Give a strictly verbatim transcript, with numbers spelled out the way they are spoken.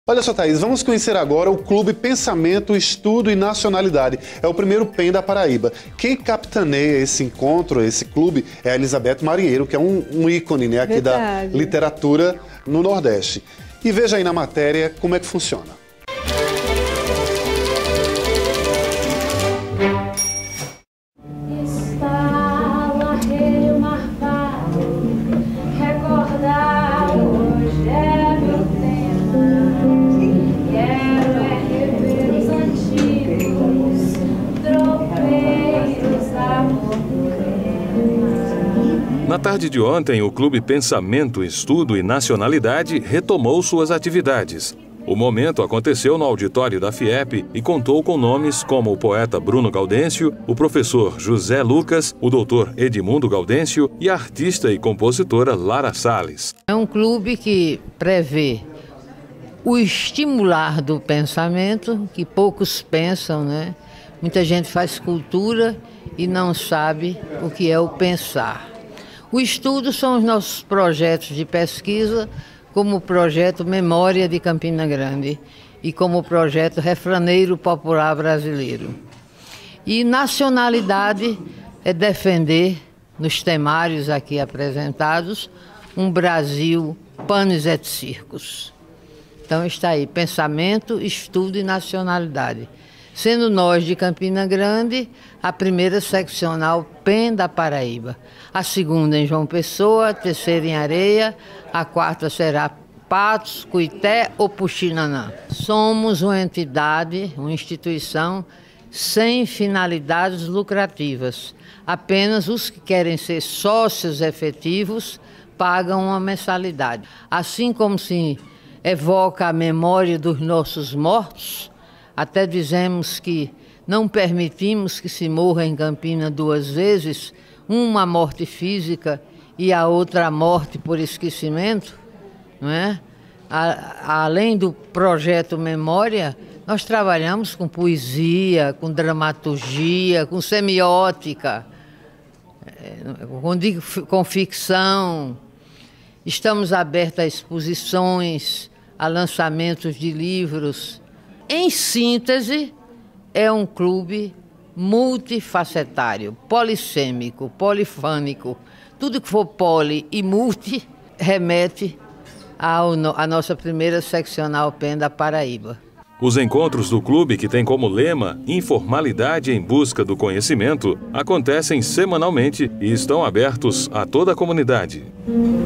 Olha só, Thaís, vamos conhecer agora o Clube Pensamento, Estudo e Nacionalidade. É o primeiro P E N da Paraíba. Quem capitaneia esse encontro, esse clube, é a Elizabeth Marinheiro, que é um, um ícone, né, aqui Verdade. da literatura no Nordeste. E veja aí na matéria como é que funciona. Na tarde de ontem, o Clube Pensamento, Estudo e Nacionalidade retomou suas atividades. O momento aconteceu no auditório da FIEP e contou com nomes como o poeta Bruno Gaudêncio, o professor José Lucas, o doutor Edmundo Gaudêncio e a artista e compositora Lara Salles. É um clube que prevê o estimular do pensamento, que poucos pensam, né? Muita gente faz cultura e não sabe o que é o pensar. O estudo são os nossos projetos de pesquisa, como o projeto Memória de Campina Grande e como o projeto Refraneiro Popular Brasileiro. E nacionalidade é defender, nos temários aqui apresentados, um Brasil panis et circus. Então está aí, pensamento, estudo e nacionalidade. Sendo nós de Campina Grande, a primeira seccional P E N da Paraíba. A segunda em João Pessoa, a terceira em Areia, a quarta será Patos, Cuité ou Puxinanã. Somos uma entidade, uma instituição sem finalidades lucrativas. Apenas os que querem ser sócios efetivos pagam uma mensalidade. Assim como se evoca a memória dos nossos mortos, até dizemos que não permitimos que se morra em Campina duas vezes, uma morte física e a outra morte por esquecimento, não é? A, além do projeto Memória, nós trabalhamos com poesia, com dramaturgia, com semiótica, com, com ficção. Estamos abertos a exposições, a lançamentos de livros. Em síntese, é um clube multifacetário, polissêmico, polifânico. Tudo que for poli e multi remete ao, à nossa primeira seccional P E N da Paraíba. Os encontros do clube, que tem como lema informalidade em busca do conhecimento, acontecem semanalmente e estão abertos a toda a comunidade.